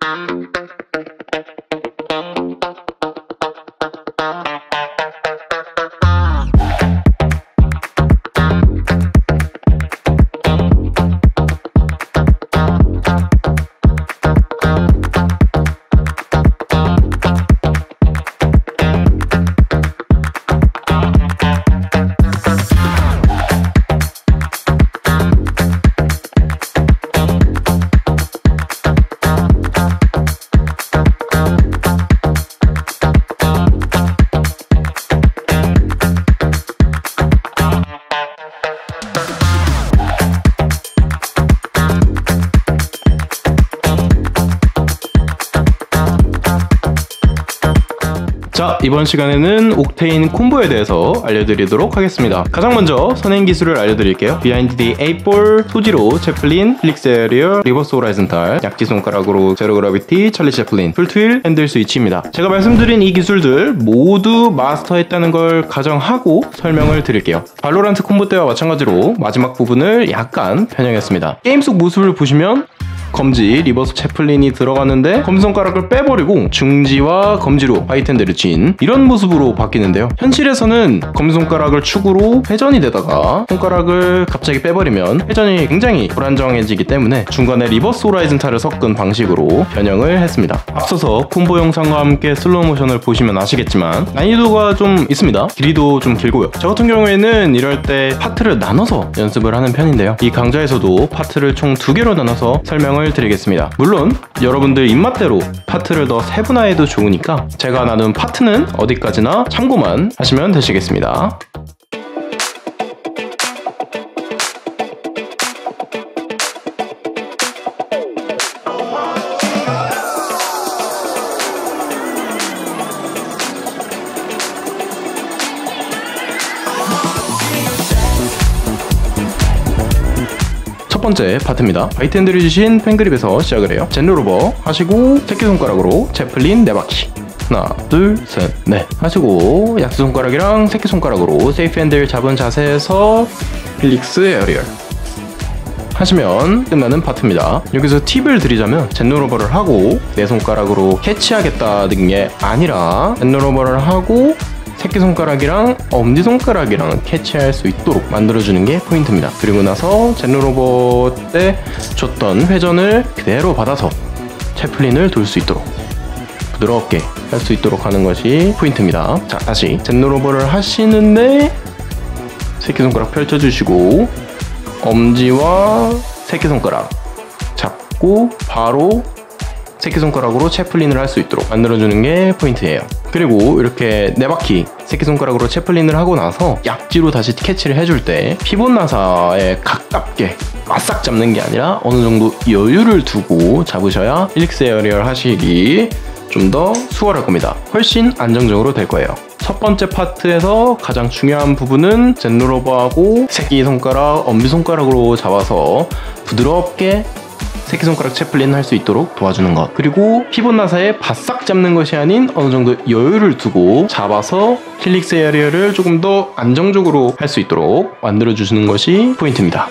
자, 이번 시간에는 옥테인 콤보에 대해서 알려드리도록 하겠습니다. 가장 먼저 선행 기술을 알려드릴게요. 비하인드 디 8볼, 소지로 채플린, 힐릭스 에리얼, 리버스 호라이즌탈, 약지 손가락으로 제로 그라비티, 찰리 채플린, 풀트윌, 핸들 스위치입니다. 제가 말씀드린 이 기술들 모두 마스터했다는 걸 가정하고 설명을 드릴게요. 발로란트 콤보 때와 마찬가지로 마지막 부분을 약간 변형했습니다. 게임 속 모습을 보시면 검지, 리버스 채플린이 들어가는데 검지손가락을 빼버리고 중지와 검지로 화이트핸드를 쥔 이런 모습으로 바뀌는데요. 현실에서는 검지손가락을 축으로 회전이 되다가 손가락을 갑자기 빼버리면 회전이 굉장히 불안정해지기 때문에 중간에 리버스 호라이즌탈을 섞은 방식으로 변형을 했습니다. 앞서서 콤보 영상과 함께 슬로우 모션을 보시면 아시겠지만 난이도가 좀 있습니다. 길이도 좀 길고요. 저 같은 경우에는 이럴 때 파트를 나눠서 연습을 하는 편인데요. 이 강좌에서도 파트를 총 2개로 나눠서 설명을 드리겠습니다. 물론 여러분들 입맛대로 파트를 더 세분화해도 좋으니까 제가 나눈 파트는 어디까지나 참고만 하시면 되시겠습니다. 첫 번째 파트입니다. 화이트핸드를 주신 펜그립에서 시작을 해요. 젠로로버 하시고 새끼손가락으로 채플린 4바퀴 하나 둘 셋 넷 하시고 약지손가락이랑 새끼손가락으로 세이프핸들 잡은 자세에서 힐릭스 에어리얼 하시면 끝나는 파트입니다. 여기서 팁을 드리자면 젠로로버를 하고 내 손가락으로 캐치하겠다는 게 아니라 젠로로버를 하고 새끼손가락이랑 엄지손가락이랑 캐치할 수 있도록 만들어주는 게 포인트입니다. 그리고 나서 젠로로버 때 줬던 회전을 그대로 받아서 채플린을 돌 수 있도록 부드럽게 할 수 있도록 하는 것이 포인트입니다. 자, 다시 젠로로버를 하시는데 새끼손가락 펼쳐주시고 엄지와 새끼손가락 잡고 바로 새끼손가락으로 채플린을 할 수 있도록 만들어주는 게 포인트예요. 그리고 이렇게 4바퀴 새끼손가락으로 채플린을 하고 나서 약지로 다시 캐치를 해줄 때 피봇나사에 가깝게 바싹 잡는 게 아니라 어느 정도 여유를 두고 잡으셔야 힐릭스 에어리얼 하시기 좀 더 수월할 겁니다. 훨씬 안정적으로 될 거예요. 첫 번째 파트에서 가장 중요한 부분은 젠로로버하고 새끼손가락, 엄지손가락으로 잡아서 부드럽게 새끼손가락 채플린 할 수 있도록 도와주는 것, 그리고 피봇나사에 바싹 잡는 것이 아닌 어느 정도 여유를 두고 잡아서 힐릭스 에어리얼을 조금 더 안정적으로 할 수 있도록 만들어주시는 것이 포인트입니다.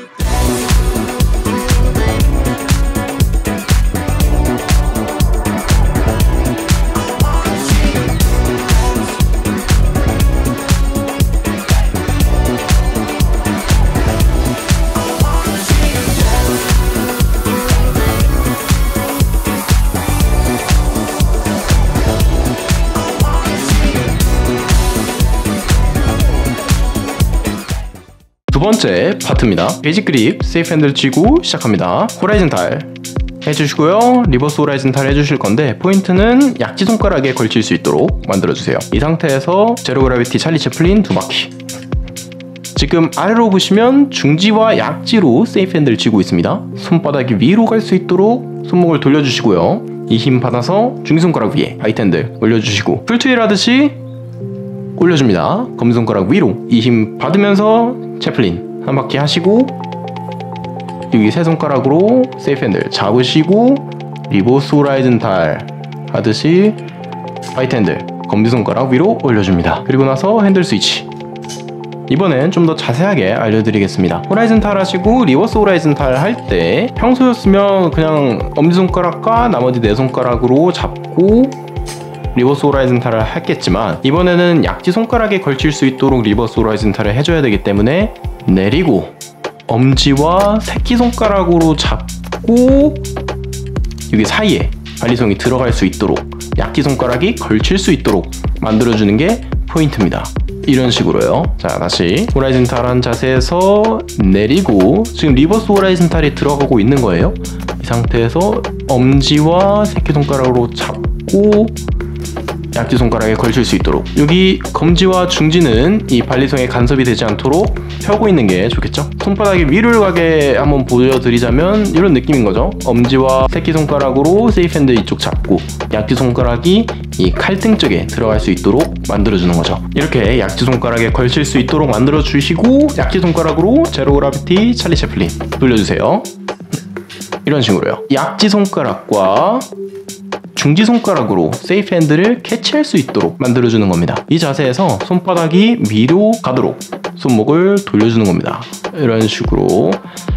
두 번째 파트입니다. 베이직 그립, 세이프 핸들 쥐고 시작합니다. 호라이즌탈 해주시고요. 리버스 호라이즌탈 해주실 건데 포인트는 약지 손가락에 걸칠 수 있도록 만들어주세요. 이 상태에서 제로 그라비티 찰리 채플린 2바퀴. 지금 아래로 보시면 중지와 약지로 세이프 핸들 쥐고 있습니다. 손바닥이 위로 갈 수 있도록 손목을 돌려주시고요. 이 힘 받아서 중지손가락 위에 화이트 핸들 올려주시고 풀트윌 하듯이 올려줍니다. 검지손가락 위로 이 힘 받으면서 채플린 한 바퀴 하시고 여기 세 손가락으로 세이프 핸들 잡으시고 리버스 호라이즌탈 하듯이 화이트 핸들 검지손가락 위로 올려줍니다. 그리고 나서 핸들 스위치 이번엔 좀 더 자세하게 알려드리겠습니다. 호라이즌탈 하시고 리버스 호라이즌탈 할 때 평소였으면 그냥 엄지손가락과 나머지 네 손가락으로 잡고 리버스 호라이즌탈을 했겠지만 이번에는 약지손가락에 걸칠 수 있도록 리버스 호라이즌탈을 해줘야 되기 때문에 내리고 엄지와 새끼손가락으로 잡고 여기 사이에 발리송이 들어갈 수 있도록 약지손가락이 걸칠 수 있도록 만들어주는 게 포인트입니다. 이런 식으로요. 자, 다시 호라이즌탈한 자세에서 내리고 지금 리버스 호라이즌탈이 들어가고 있는 거예요. 이 상태에서 엄지와 새끼손가락으로 잡고 약지손가락에 걸칠 수 있도록, 여기 검지와 중지는 이 발리송에 간섭이 되지 않도록 펴고 있는 게 좋겠죠. 손바닥이 위를 가게 한번 보여드리자면 이런 느낌인 거죠. 엄지와 새끼손가락으로 세이프핸드 이쪽 잡고 약지손가락이 이 칼등 쪽에 들어갈 수 있도록 만들어주는 거죠. 이렇게 약지손가락에 걸칠 수 있도록 만들어주시고 약지손가락으로 제로 그라비티 찰리 채플린 돌려주세요. 이런 식으로요. 약지손가락과 중지손가락으로 세이프 핸드를 캐치할 수 있도록 만들어주는 겁니다. 이 자세에서 손바닥이 위로 가도록 손목을 돌려주는 겁니다. 이런 식으로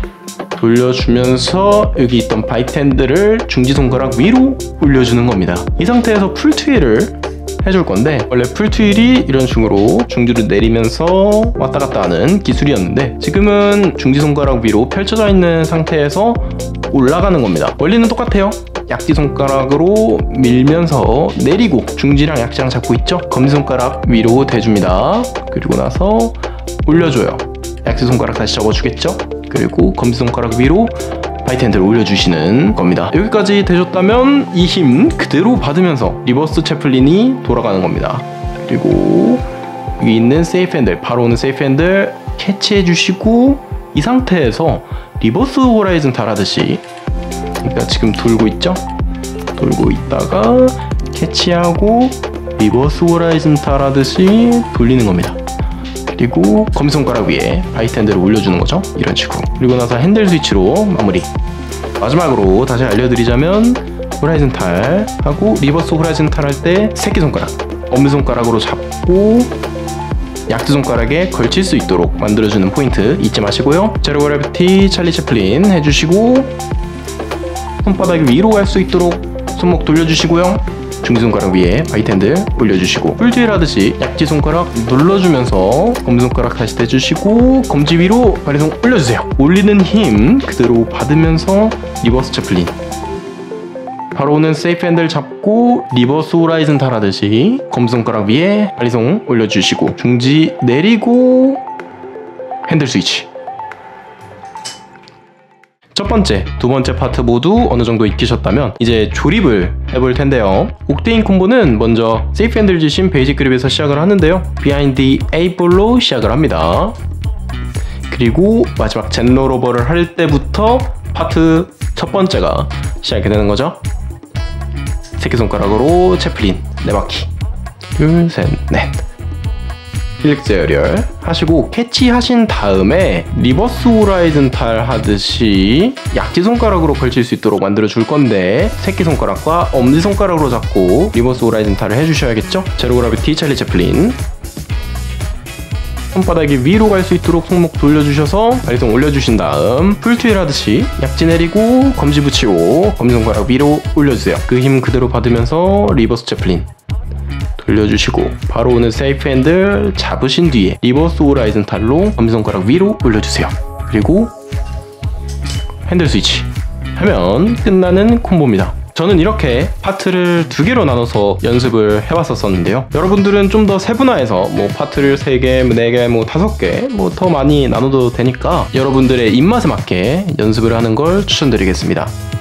돌려주면서 여기 있던 바이트 핸드를 중지손가락 위로 올려주는 겁니다. 이 상태에서 풀트윌을 해줄 건데 원래 풀트윌이 이런 식으로 중지를 내리면서 왔다 갔다 하는 기술이었는데 지금은 중지손가락 위로 펼쳐져 있는 상태에서 올라가는 겁니다. 원리는 똑같아요. 약지손가락으로 밀면서 내리고 중지랑 약지랑 잡고 있죠? 검지손가락 위로 대줍니다. 그리고 나서 올려줘요. 약지손가락 다시 접어주겠죠? 그리고 검지손가락 위로 바이트 핸드를 올려주시는 겁니다. 여기까지 되셨다면 이 힘 그대로 받으면서 리버스 채플린이 돌아가는 겁니다. 그리고 여기 있는 세이프 핸들, 바로 오는 세이프 핸들 캐치해 주시고 이 상태에서 리버스 호라이즌탈 하듯이, 그러니까 지금 돌고 있죠? 돌고 있다가 캐치하고 리버스 호라이즌탈 하듯이 돌리는 겁니다. 그리고 검지손가락 위에 바이트 핸들을 올려주는 거죠. 이런 식으로. 그리고 나서 핸들 스위치로 마무리. 마지막으로 다시 알려드리자면 호라이즌탈 하고 리버스 호라이즌탈 할 때 새끼손가락, 엄지손가락으로 잡고 약지손가락에 걸칠 수 있도록 만들어주는 포인트 잊지 마시고요. 제로 그래비티 찰리 채플린 해주시고 손바닥이 위로 갈 수 있도록 손목 돌려주시고요. 중지손가락 위에 바이트 핸들 올려주시고 풀트윌 하듯이 약지손가락 눌러주면서 검지손가락 다시 대주시고 검지 위로 발리송 올려주세요. 올리는 힘 그대로 받으면서 리버스 채플린, 바로 오는 세이프 핸들 잡고 리버스 호라이즌탈 하듯이 검지손가락 위에 발리송 올려주시고 중지 내리고 핸들 스위치. 첫 번째, 두 번째 파트 모두 어느 정도 익히셨다면 이제 조립을 해볼 텐데요. 옥테인 콤보는 먼저 세이프 핸들 주신 베이직 그립에서 시작을 하는데요. 비하인드 8볼로 시작을 합니다. 그리고 마지막 젠로로버를 할 때부터 파트 첫 번째가 시작이 되는 거죠. 새끼손가락으로 채플린 4바퀴 둘, 셋, 넷 힐릭스 에어리얼 하시고 캐치하신 다음에 리버스 호라이즌탈 하듯이 약지손가락으로 걸칠 수 있도록 만들어 줄 건데 새끼손가락과 엄지손가락으로 잡고 리버스 호라이즌탈을 해주셔야겠죠? 제로 그라비티 찰리 채플린, 손바닥이 위로 갈 수 있도록 손목 돌려주셔서 발리송 올려주신 다음 풀트윌 하듯이 약지 내리고 검지 붙이고 검지손가락 위로 올려주세요. 그 힘 그대로 받으면서 리버스 채플린 돌려주시고 바로 오는 세이프 핸들 잡으신 뒤에 리버스 호라이즌탈로 검지손가락 위로 올려주세요. 그리고 핸들 스위치 하면 끝나는 콤보입니다. 저는 이렇게 파트를 2개로 나눠서 연습을 해봤었는데요. 여러분들은 좀 더 세분화해서 뭐 파트를 3개, 4개, 5개 더 많이 나눠도 되니까 여러분들의 입맛에 맞게 연습을 하는 걸 추천드리겠습니다.